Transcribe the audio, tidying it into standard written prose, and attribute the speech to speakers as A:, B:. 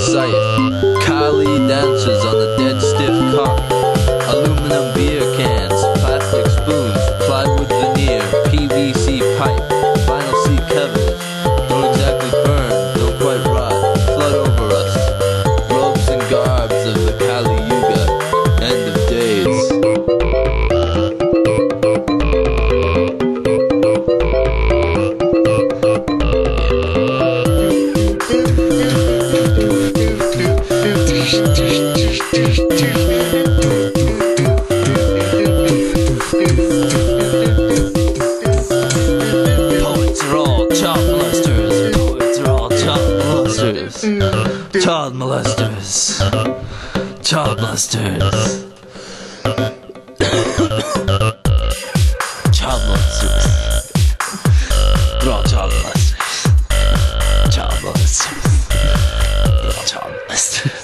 A: sight. Kali dancers on a dead stiff cock. Aluminum beer cans, plastic spoons, plywood veneer, PVC pipe, vinyl seat covers. Don't exactly burn, don't quite rot, flood over us. Robes and garbs of the Kali Yuga, end of days. Poets are all child molesters. Poets are all child molesters. Child molesters. Child molesters. Child molesters. They're all child molesters. Child molesters. They're all child molesters.